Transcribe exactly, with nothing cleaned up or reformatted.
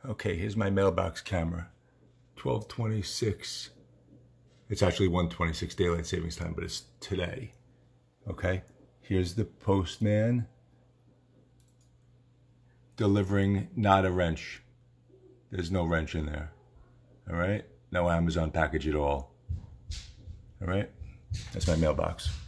Okay, here's my mailbox camera. twelve twenty-six. It's actually one twenty-six daylight savings time, but it's today. Okay, here's the postman delivering not a wrench. There's no wrench in there. All right, no Amazon package at all. All right, that's my mailbox.